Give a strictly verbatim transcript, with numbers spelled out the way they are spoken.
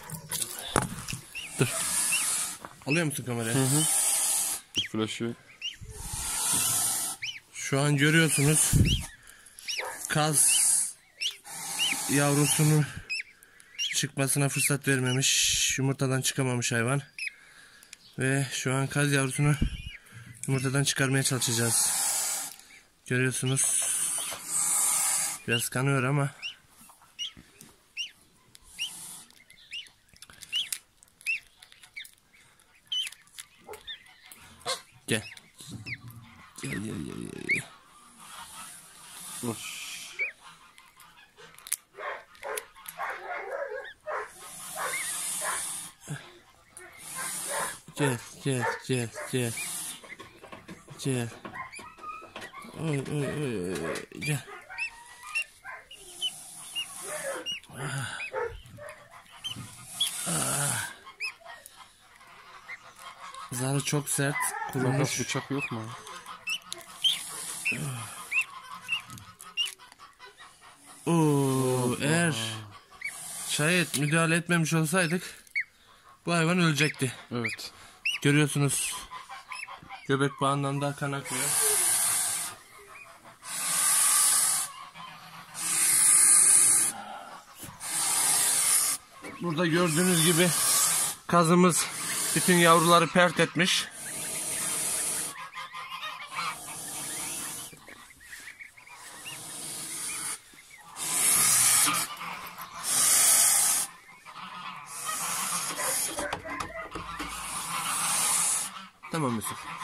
Dur. Alıyor musun kamerayı? Hı hı. Flaşı. Şu an görüyorsunuz. Kaz yavrusunu çıkmasına fırsat vermemiş. Yumurtadan çıkamamış hayvan. Ve şu an kaz yavrusunu yumurtadan çıkarmaya çalışacağız. Görüyorsunuz. Biraz kanıyor ama. Gel. Gel gel gel gel. Hoş. Gel gel gel gel. Gel. Oy oy oy oy. Gel. Ah. Ah. Zarı çok sert. Makas Kurumuş. bıçak yok mu? Oo, eğer şayet müdahale etmemiş olsaydık bu hayvan ölecekti. Evet. Görüyorsunuz. Göbek bağından da kan akıyor. Burada gördüğünüz gibi kazımız bütün yavruları pert etmiş. Tamam Yusuf.